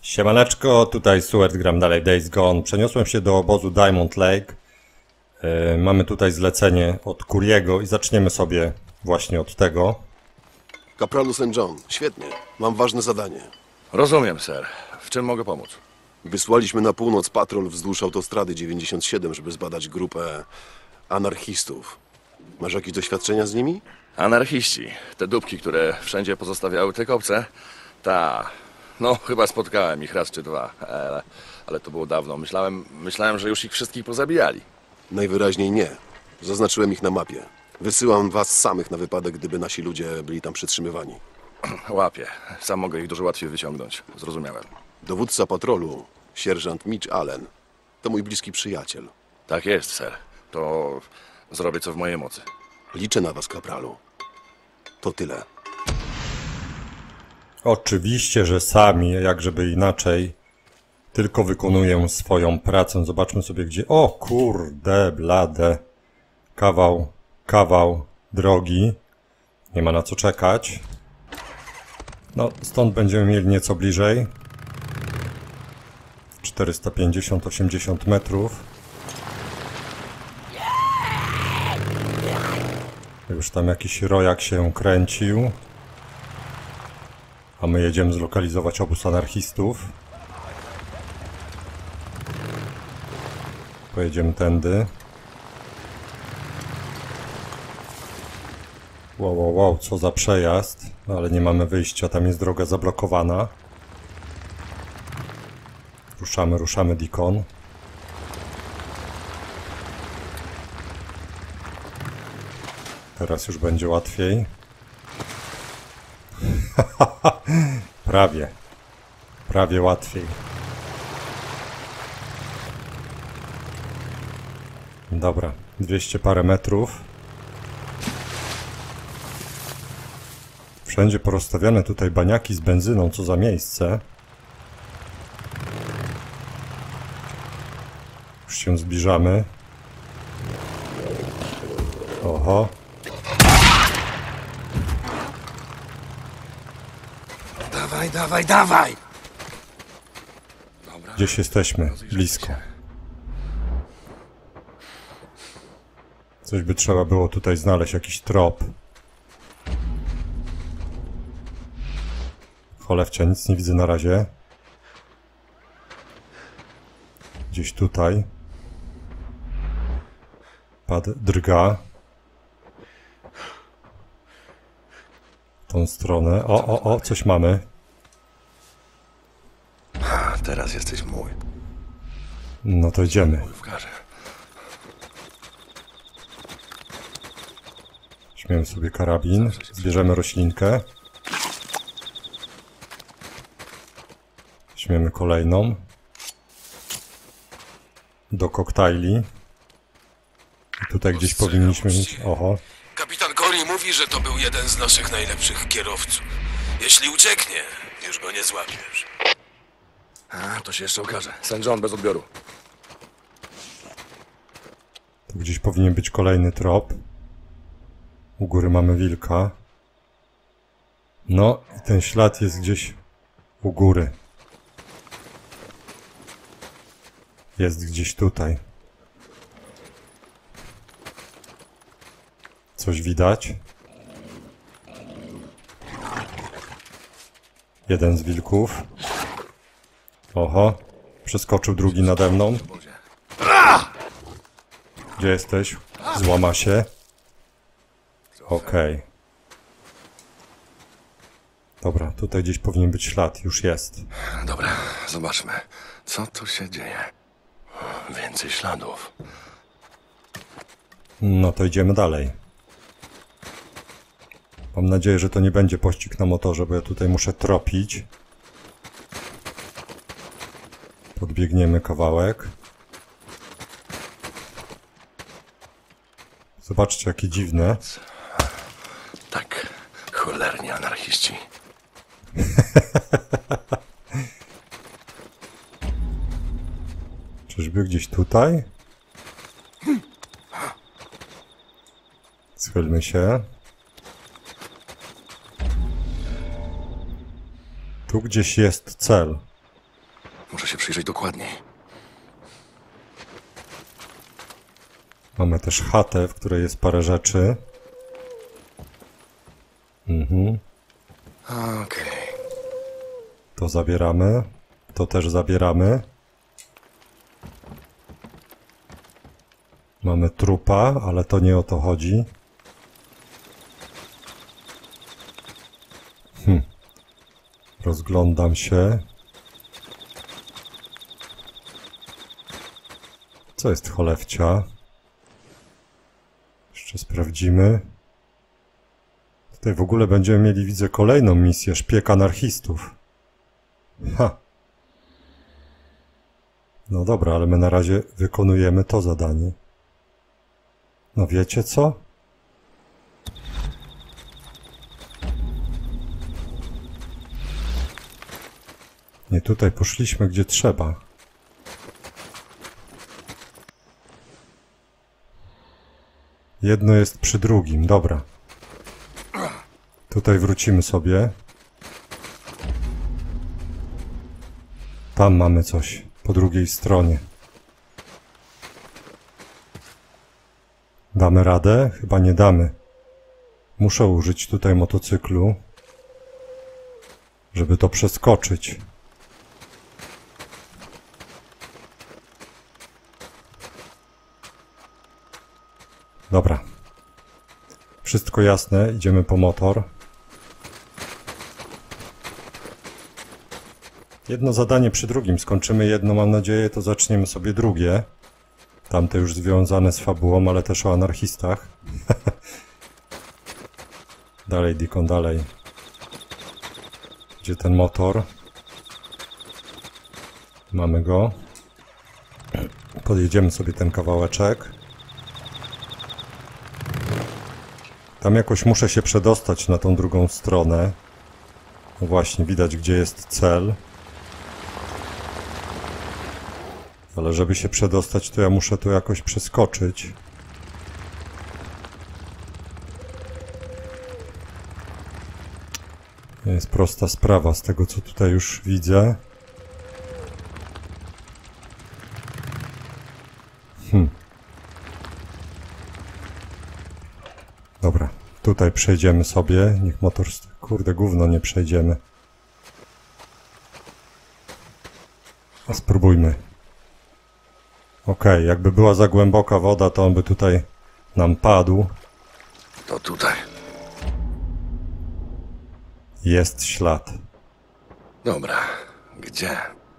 Siemaneczko, tutaj Stuart, gram dalej Days Gone. Przeniosłem się do obozu Diamond Lake. Mamy tutaj zlecenie od Kuriego i zaczniemy sobie właśnie od tego. Kapralu St. John, świetnie. Mam ważne zadanie. Rozumiem, ser. W czym mogę pomóc? Wysłaliśmy na północ patrol wzdłuż autostrady 97, żeby zbadać grupę anarchistów. Masz jakieś doświadczenia z nimi? Anarchiści. Te dupki, które wszędzie pozostawiały te kopce? Ta. No, chyba spotkałem ich raz czy dwa. Ale to było dawno. Myślałem, że już ich wszystkich pozabijali. Najwyraźniej nie. Zaznaczyłem ich na mapie. Wysyłam was samych na wypadek, gdyby nasi ludzie byli tam przytrzymywani. Łapię. Sam mogę ich dużo łatwiej wyciągnąć. Zrozumiałem. Dowódca patrolu, sierżant Mitch Allen, to mój bliski przyjaciel. Tak jest, ser. To zrobię co w mojej mocy. Liczę na was, kapralu. To tyle. Oczywiście, że sami, jakżeby inaczej, tylko wykonuję swoją pracę. Zobaczmy sobie gdzie... O kurde, blade. Kawał drogi. Nie ma na co czekać. No, stąd będziemy mieli nieco bliżej. 450-80 metrów. Już tam jakiś rojak się kręcił. A my jedziemy zlokalizować obóz anarchistów. Pojedziemy tędy. Wow, co za przejazd. Ale nie mamy wyjścia, tam jest droga zablokowana. Ruszamy, Deacon. Teraz już będzie łatwiej. Prawie łatwiej. Dobra, 200 parę metrów. Wszędzie porozstawiane tutaj baniaki z benzyną, co za miejsce. Już się zbliżamy. Oho. Dawaj! Dobra. Gdzieś jesteśmy, blisko. Coś by trzeba było tutaj znaleźć, jakiś trop. Cholewcia, nic nie widzę na razie. Gdzieś tutaj. Pad drga. W tą stronę. O, coś mamy. Teraz jesteś mój. No to idziemy. Wkażę. Weźmiemy sobie karabin. Zbierzemy roślinkę. Weźmiemy kolejną. Do koktajli. I tutaj gdzieś powinniśmy mieć... Oho. Kapitan Cory mówi, że to był jeden z naszych najlepszych kierowców. Jeśli ucieknie, już go nie złapiesz. To się jeszcze okaże. St. John bez odbioru. Tu gdzieś powinien być kolejny trop. U góry mamy wilka. No i ten ślad jest gdzieś u góry. Jest gdzieś tutaj. Coś widać? Jeden z wilków. Oho. Przeskoczył drugi nade mną. Gdzie jesteś? Złama się. Okej. Dobra, tutaj gdzieś powinien być ślad. Już jest. Dobra, zobaczmy. Co tu się dzieje? Więcej śladów. No to idziemy dalej. Mam nadzieję, że to nie będzie pościg na motorze, bo ja tutaj muszę tropić. Podbiegniemy kawałek. Zobaczcie, jakie dziwne. Tak, cholerni anarchiści. Czyżby gdzieś tutaj? Schylmy się. Tu gdzieś jest cel. Muszę się przyjrzeć dokładniej. Mamy też chatę, w której jest parę rzeczy. Okej. To zabieramy. To też zabieramy. Mamy trupa, ale to nie o to chodzi. Rozglądam się. Co jest cholewcia? Jeszcze sprawdzimy. Tutaj w ogóle będziemy mieli, widzę, kolejną misję. Szpieg anarchistów. Ha! No dobra, ale my na razie wykonujemy to zadanie. No wiecie co? Nie tutaj poszliśmy, gdzie trzeba. Jedno jest przy drugim, dobra. Tutaj wrócimy sobie. Tam mamy coś, po drugiej stronie. Damy radę? Chyba nie damy. Muszę użyć tutaj motocyklu, żeby to przeskoczyć. Dobra. Wszystko jasne, idziemy po motor. Jedno zadanie przy drugim. Skończymy jedno, mam nadzieję, to zaczniemy sobie drugie. Tamte już związane z fabułą, ale też o anarchistach. Dalej, Deacon, dalej. Gdzie ten motor? Mamy go. Podjedziemy sobie ten kawałeczek. Tam jakoś muszę się przedostać na tą drugą stronę. No właśnie, widać, gdzie jest cel. Ale żeby się przedostać, to ja muszę tu jakoś przeskoczyć. Nie jest prosta sprawa z tego, co tutaj już widzę. Dobra, tutaj przejdziemy sobie. Niech motor... Kurde, gówno nie przejdziemy. A spróbujmy. Okej, jakby była za głęboka woda, to on by tutaj nam padł. To tutaj. Jest ślad. Dobra. Gdzie?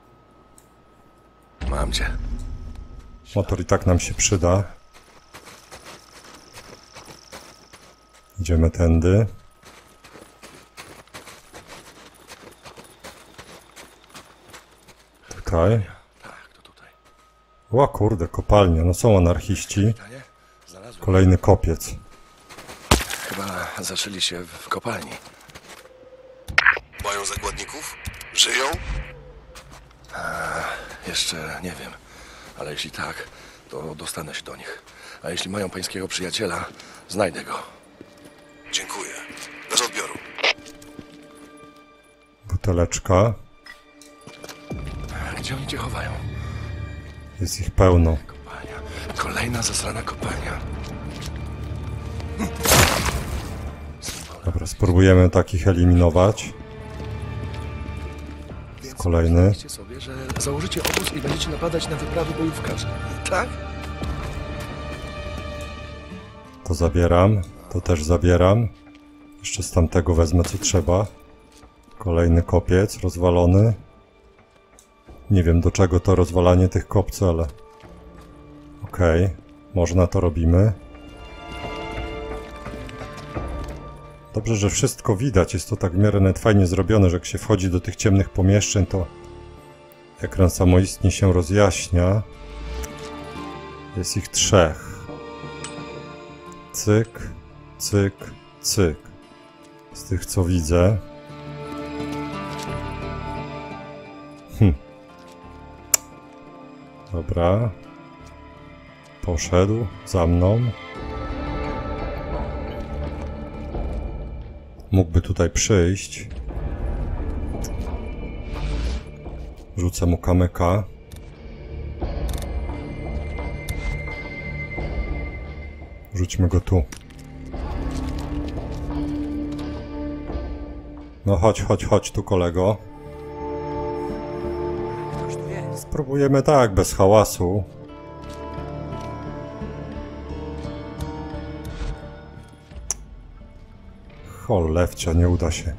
Mam cię. Motor i tak nam się przyda. Idziemy tędy. Tutaj. Tak, to tutaj. O kurde, kopalnia. No są anarchiści. Pytanie? Znalazłem. Kolejny kopiec. Chyba zaszyli się w kopalni. Mają zakładników? Żyją? Jeszcze nie wiem. Ale jeśli tak, to dostanę się do nich. A jeśli mają pańskiego przyjaciela, znajdę go. Dziękuję. Bez odbioru. Buteleczka. Gdzie oni cię chowają? Jest ich pełno. Kopalnia. Kolejna zasrana kopalnia. Dobra, spróbujemy takich eliminować. Kolejny. Myślicie sobie, że założycie obóz i będziecie napadać na wyprawy bojówkarzy. Tak? To zabieram. To też zabieram. Jeszcze z tamtego wezmę, co trzeba. Kolejny kopiec rozwalony. Nie wiem, do czego to rozwalanie tych kopcy, ale... Okej, można, to robimy. Dobrze, że wszystko widać. Jest to tak w miarę nawet fajnie zrobione, że jak się wchodzi do tych ciemnych pomieszczeń, to ekran samoistnie się rozjaśnia. Jest ich 3. Cyk, cyk, cyk. Z tych, co widzę. Dobra. Poszedł za mną. Mógłby tutaj przyjść. Rzucę mu kamyka. Rzućmy go tu. No chodź tu, kolego. Spróbujemy tak, bez hałasu. Cholewcia, nie uda się.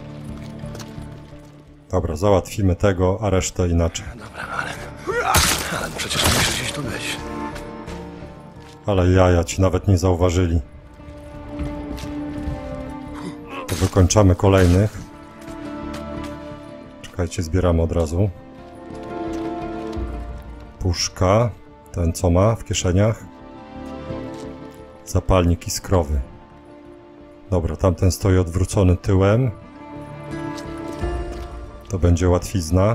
Dobra, załatwimy tego, a resztę inaczej. Dobra, ale przecież musisz gdzieś tu być. Ale jaja ci nawet nie zauważyli. To wykończamy kolejnych. Czekajcie, zbieramy od razu. Puszka. Ten co ma w kieszeniach? Zapalnik iskrowy. Dobra, tamten stoi odwrócony tyłem. To będzie łatwizna.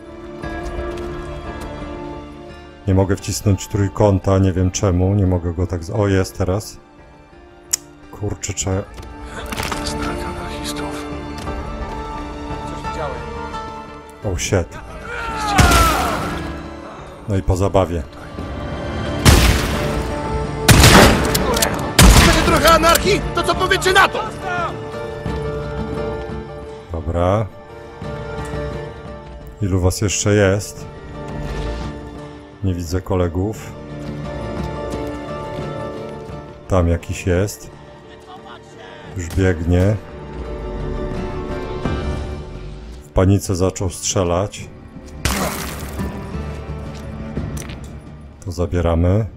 Nie mogę wcisnąć trójkąta, nie wiem czemu. Nie mogę go tak... O, jest teraz. Kurczę, trzeba... Znak anarchistów. Oh shit. No i po zabawie. Chcecie trochę anarchii? To co powiecie na to? Dobra. Ilu was jeszcze jest? Nie widzę kolegów. Tam jakiś jest. Już biegnie. W panice zaczął strzelać. To zabieramy.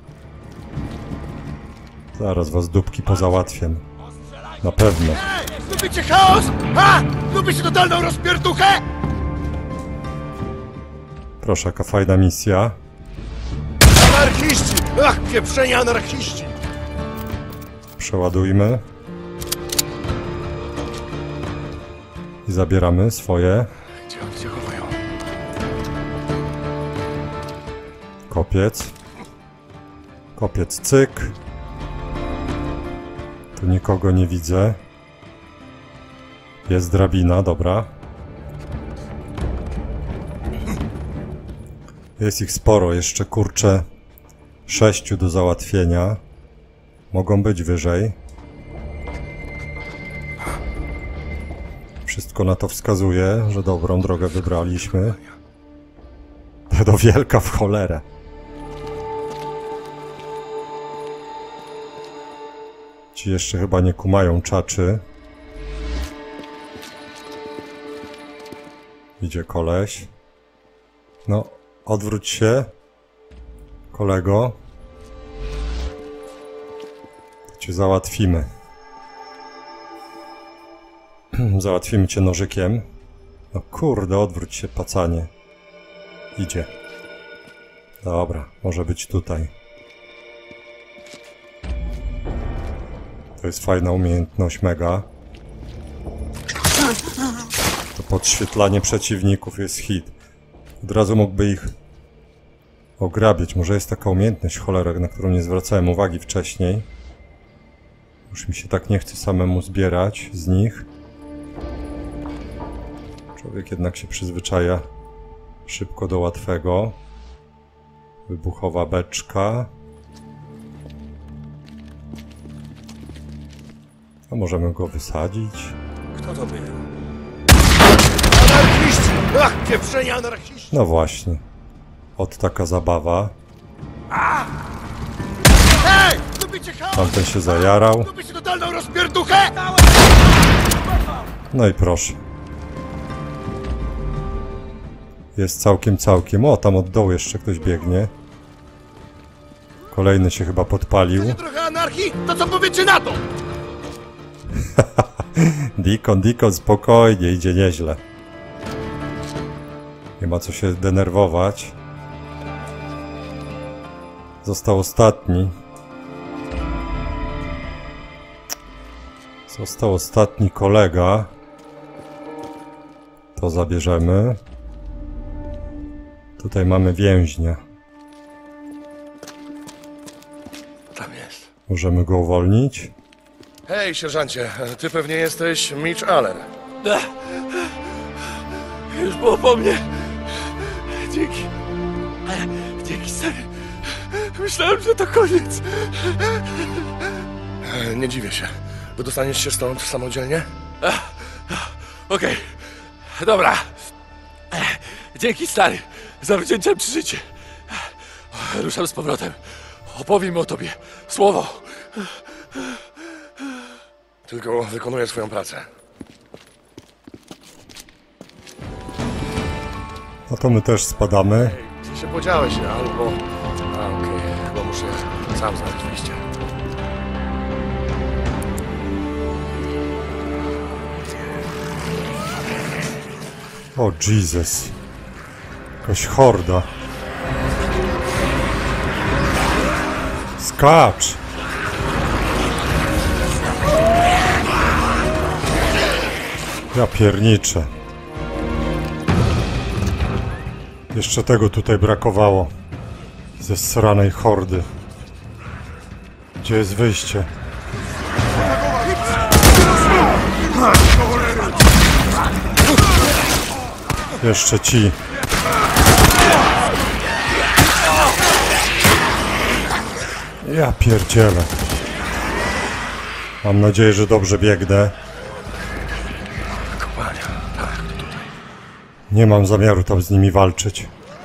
Zaraz was dupki pozałatwię. Na pewno. Lubicie chaos? Ha? Lubicie totalną rozpierduchę? Proszę, jaka fajna misja. Anarchiści! Ach, pieprzeni anarchiści! Przeładujmy. I zabieramy swoje. Gdzie oni się chowają? Kopiec. Kopiec, cyk. Tu nikogo nie widzę. Jest drabina, dobra. Jest ich sporo, jeszcze kurczę 6 do załatwienia. Mogą być wyżej. Wszystko na to wskazuje, że dobrą drogę wybraliśmy. To wielka w cholerę. Ci jeszcze chyba nie kumają czaczy. Idzie koleś. No, odwróć się, kolego. To cię załatwimy. Załatwimy cię nożykiem. No kurde, odwróć się, pacanie. Idzie. Dobra, może być tutaj. To jest fajna umiejętność, mega. To podświetlanie przeciwników jest hit. Od razu mógłby ich ograbić. Może jest taka umiejętność, cholera, na którą nie zwracałem uwagi wcześniej. Już mi się tak nie chce samemu zbierać z nich. Człowiek jednak się przyzwyczaja szybko do łatwego. Wybuchowa beczka. A możemy go wysadzić. Kto to był? Anarchiści! Ach, pieprzeni anarchiści! No właśnie. Od taka zabawa. Hej! Lubicie chaos? Tamten się zajarał. Lubicie totalną rozpierduchę? No i proszę. Jest całkiem. O, tam od dołu jeszcze ktoś biegnie. Kolejny się chyba podpalił. Chcecie trochę anarchii? To co powiecie na to? Dikon, spokojnie, idzie nieźle. Nie ma co się denerwować. Został ostatni. Został ostatni kolega. To zabierzemy. Tutaj mamy więźnia. Tam jest. Możemy go uwolnić. Hej, sierżancie, ty pewnie jesteś Mitch Allen. Już było po mnie. Dzięki. Dzięki, stary. Myślałem, że to koniec. Nie dziwię się. Wydostaniesz się stąd samodzielnie? Okej. Dobra. Dzięki, stary, za wzięciem przy życie. Ruszam z powrotem. Opowiem o tobie. Słowo. Tylko wykonuję swoją pracę. No to my też spadamy. Gdzie się podziałeś, albo... Okej, chyba muszę sam znaleźć wyjście. O Jesus. Jakaś horda. Skacz! Ja pierniczę. Jeszcze tego tutaj brakowało. Ze sranej hordy. Gdzie jest wyjście? Jeszcze ci. Ja pierdzielę. Mam nadzieję, że dobrze biegnę. Kopalnia, tak, to tutaj. Nie mam zamiaru tam z nimi walczyć.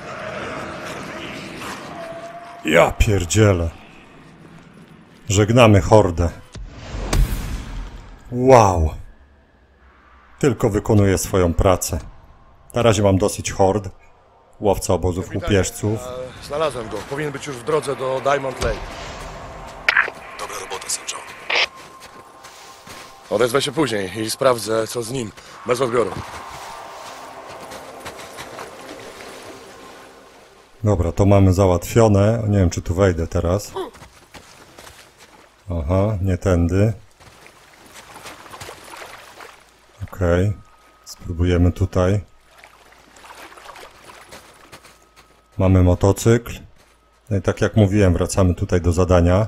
Ja pierdzielę. Żegnamy hordę. Wow. Tylko wykonuję swoją pracę. Na razie mam dosyć hord. Łowca obozów łupieżców. Znalazłem go. Powinien być już w drodze do Diamond Lake. Dobra robota, St. John. Odezwę się później i sprawdzę, co z nim. Bez odbioru. Dobra, to mamy załatwione. Nie wiem, czy tu wejdę teraz. Aha, nie tędy. Okej. Spróbujemy tutaj. Mamy motocykl. No i tak jak mówiłem, wracamy tutaj do zadania.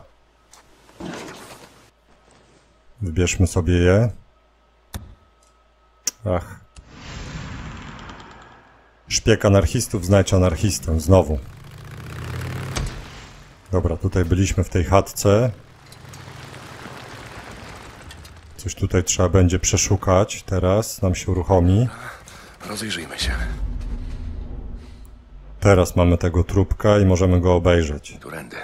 Wybierzmy sobie je. Ach. Szpieg anarchistów, znajdź anarchistę. Znowu. Dobra, tutaj byliśmy w tej chatce. Coś tutaj trzeba będzie przeszukać. Teraz nam się uruchomi. Rozejrzyjmy się. Teraz mamy tego trupka i możemy go obejrzeć. Turędy.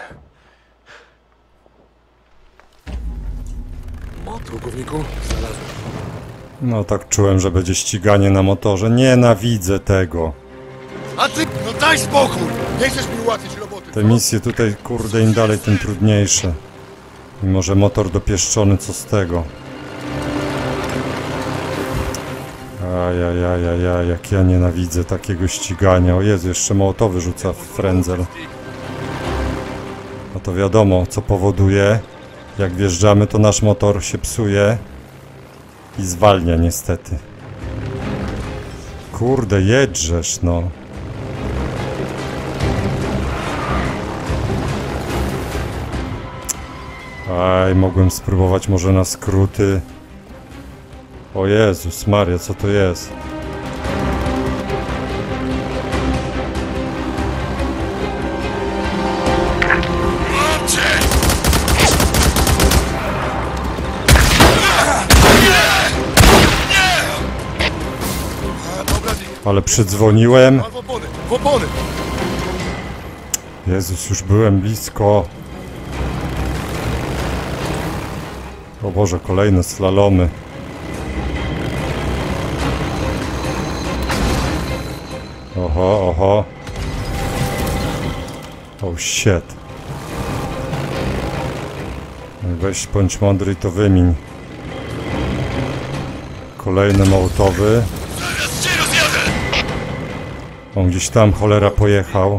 Pułkowniku, znalazłem. No tak czułem, że będzie ściganie na motorze. Nienawidzę tego. A ty, no daj spokój! Nie chcesz mi ułatwić roboty. Te misje tutaj, kurde, im dalej, tym trudniejsze. Mimo że motor dopieszczony, co z tego? Ajajajajaj, jak ja nienawidzę takiego ścigania. O Jezu, jeszcze mołotowy rzuca w frędzel. No to wiadomo, co powoduje. Jak wjeżdżamy, to nasz motor się psuje i zwalnia niestety. Kurde, jedrzesz, no. Aj, mogłem spróbować może na skróty. O Jezus Maria, co to jest? Ale przydzwoniłem. W opony, w opony! Jezus, już byłem blisko. O Boże, kolejne slalomy. Oho, oho. Oh shit. Weź, bądź mądry i to wymień. Kolejny mołotowy. On gdzieś tam, cholera, pojechał.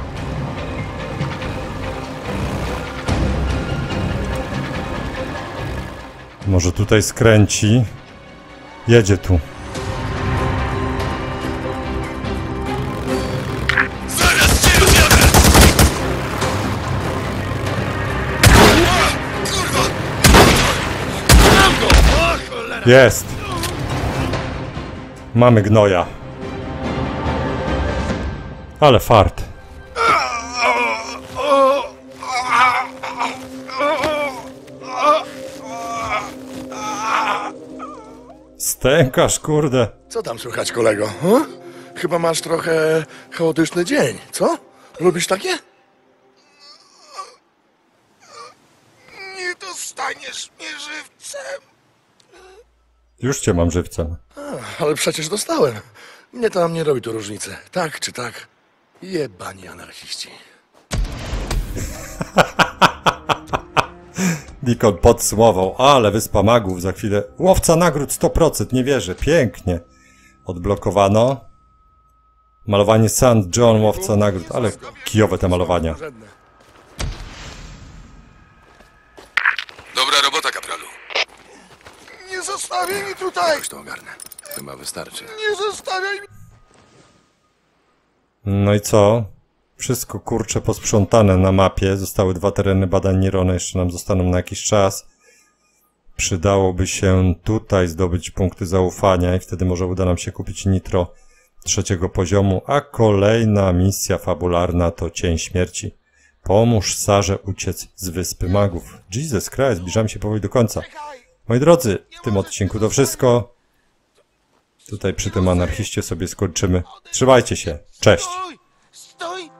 Może tutaj skręci. Jedzie tu. Jest. Mamy gnoja. Ale fart. Stękasz, kurde. Co tam słychać, kolego? Chyba masz trochę chaotyczny dzień, co? Lubisz takie? Nie dostaniesz mnie żywcem. Już cię mam żywcem. Ale przecież dostałem. Mnie to nam nie robi tu różnicy. Tak czy tak? Jebani anarchiści. Nikon podsumował, ale Wyspa Magów za chwilę. Łowca nagród 100%, nie wierzę, pięknie. Odblokowano. Malowanie St. John, łowca nagród, ale kijowe te malowania. Dobra robota, kapralu. Nie zostawiaj mi tutaj! Już to ogarnę. Chyba wystarczy. Nie zostawiaj mi! No i co? Wszystko kurcze posprzątane na mapie. Zostały 2 tereny badań Nirona, jeszcze nam zostaną na jakiś czas. Przydałoby się tutaj zdobyć punkty zaufania i wtedy może uda nam się kupić nitro 3. poziomu, a kolejna misja fabularna to Cień Śmierci. Pomóż Sarze uciec z Wyspy Magów. Jesus Christ, zbliżamy się powoli do końca. Moi drodzy, w tym odcinku to wszystko. Tutaj przy tym anarchiście sobie skończymy. Trzymajcie się, cześć! Stój!